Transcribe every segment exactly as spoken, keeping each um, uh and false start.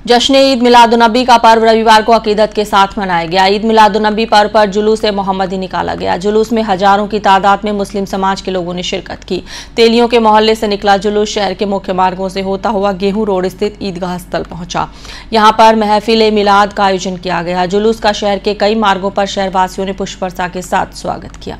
जश्न ईद मिलादुन्नबी का पर्व रविवार को अकीदत के साथ मनाया गया। ईद मिलादुन्नबी पर्व पर जुलूस मोहम्मदी निकाला गया। जुलूस में हजारों की तादाद में मुस्लिम समाज के लोगों ने शिरकत की। तेलियों के मोहल्ले से निकला जुलूस शहर के मुख्य मार्गों से होता हुआ गेहूं रोड स्थित ईदगाह स्थल पहुंचा। यहां पर महफिल मिलाद का आयोजन किया गया। जुलूस का शहर के कई मार्गों पर शहरवासियों ने पुष्प वर्षा के साथ स्वागत किया।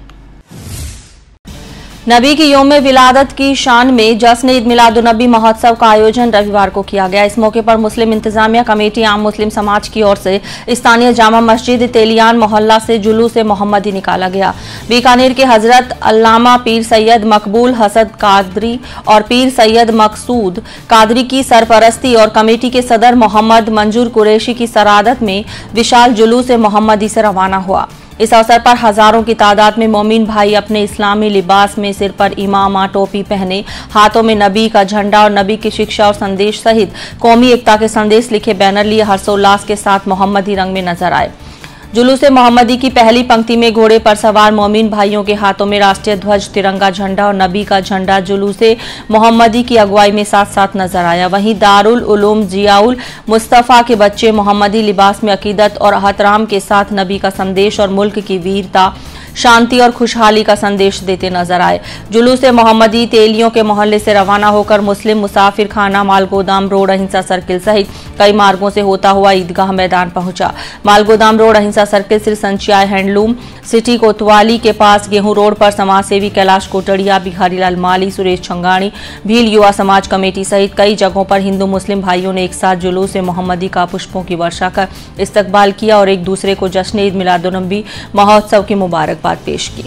नबी की यौम विलादत की शान में जश्न ईद मिलादुन्नबी महोत्सव का आयोजन रविवार को किया गया। इस मौके पर मुस्लिम इंतजामिया कमेटी आम मुस्लिम समाज की ओर से स्थानीय जामा मस्जिद तेलियान मोहल्ला से जुलूस मोहम्मदी निकाला गया। बीकानेर के हजरत अल्लामा पीर सैयद मकबूल हसन कादरी और पीर सैयद मकसूद कादरी की सरपरस्ती और कमेटी के सदर मोहम्मद मंजूर कुरैशी की सरादत में विशाल जुलूस मोहम्मदी से रवाना हुआ। इस अवसर पर हजारों की तादाद में मोमिन भाई अपने इस्लामी लिबास में सिर पर इमामा टोपी पहने, हाथों में नबी का झंडा और नबी की शिक्षा और संदेश सहित कौमी एकता के संदेश लिखे बैनर लिए हर्षोल्लास के साथ मोहम्मदी रंग में नजर आए। जुलूस मोहम्मदी की पहली पंक्ति में घोड़े पर सवार मोमिन भाइयों के हाथों में राष्ट्रीय ध्वज, तिरंगा झंडा और नबी का झंडा जुलूस मोहम्मदी की अगुवाई में साथ साथ नजर आया। वहीं दारुल उलूम जियाउल मुस्तफा के बच्चे मोहम्मदी लिबास में अकीदत और अहतराम के साथ नबी का संदेश और मुल्क की वीरता, शांति और खुशहाली का संदेश देते नजर आए। जुलूस मोहम्मदी तेलियों के मोहल्ले से रवाना होकर मुस्लिम मुसाफिर खाना, मालगोदाम रोड, अहिंसा सर्किल सहित कई मार्गों से होता हुआ ईदगाह मैदान पहुंचा। मालगोदाम रोड, अहिंसा सर्किल से संचिया हैंडलूम सिटी कोतवाली के पास गेहूं रोड पर समाजसेवी कैलाश कोटड़िया, बिहारीलाल माली, सुरेश छंगाणी, भील युवा समाज कमेटी सहित कई जगहों पर हिंदू मुस्लिम भाइयों ने एक साथ जुलूस मोहम्मदी का पुष्पों की वर्षा कर इस्तकबाल किया और एक दूसरे को जश्न ईद मिलादुन्नबी महोत्सव की मुबारकबाद पेश की।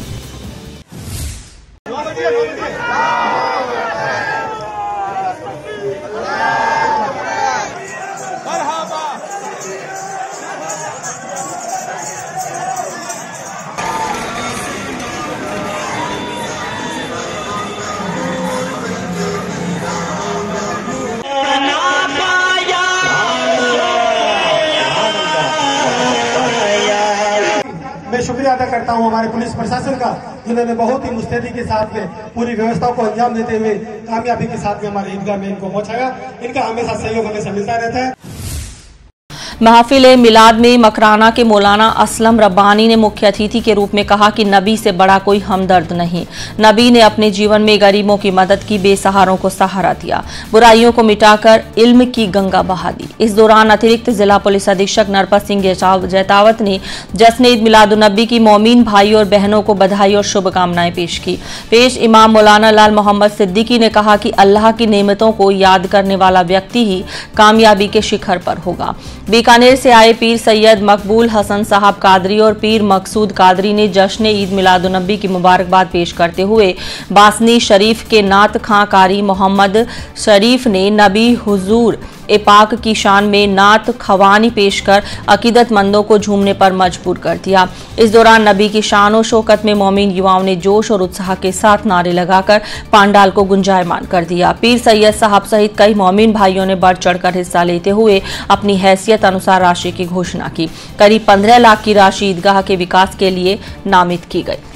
मैं शुक्रिया अदा करता हूं हमारे पुलिस प्रशासन का, जिन्होंने बहुत ही मुस्तैदी के साथ में पूरी व्यवस्था को अंजाम देते हुए कामयाबी के साथ में हमारे ईदगाह में इनको पहुंचाया। इनका हमेशा सहयोग हमेशा मिलता रहता है। महफिल मिलाद में मकराना के मौलाना असलम रब्बानी ने मुख्य अतिथि के रूप में कहा कि नबी से बड़ा कोई हमदर्द नहीं। नबी ने अपने जीवन में गरीबों की मदद की, बेसहारों को सहारा दिया, बुराइयों को मिटाकर इल्म की गंगा बहा दी। इस दौरान अतिरिक्त जिला पुलिस अधीक्षक नरपत सिंह जैतावत ने जश्न ईद मिलादुन्नबी की मोमिन भाई और बहनों को बधाई और शुभकामनाएं पेश की। पेश इमाम मौलाना लाल मोहम्मद सिद्दीकी ने कहा कि अल्लाह की नेमतों को याद करने वाला व्यक्ति ही कामयाबी के शिखर पर होगा। बीकानेर से आए पीर सैयद मकबूल हसन साहब कादरी और पीर मकसूद कादरी ने जश्न ईद मिलादुन्नबी की मुबारकबाद पेश करते हुए बासनी शरीफ के नात खां कारी मोहम्मद शरीफ ने नबी हुजूर ए पाक की शान में नात खवानी पेश कर अकीदतमंदों को झूमने पर मजबूर कर दिया। इस दौरान नबी की शान और शौकत में मोमिन युवाओं ने जोश और उत्साह के साथ नारे लगाकर पांडाल को गुंजायमान कर दिया। पीर सैयद साहब सहित कई मोमिन भाइयों ने बढ़ चढ़कर हिस्सा लेते हुए अपनी हैसियत अनुसार राशि की घोषणा की। करीब पंद्रह लाख की राशि ईदगाह के विकास के लिए नामित की गई।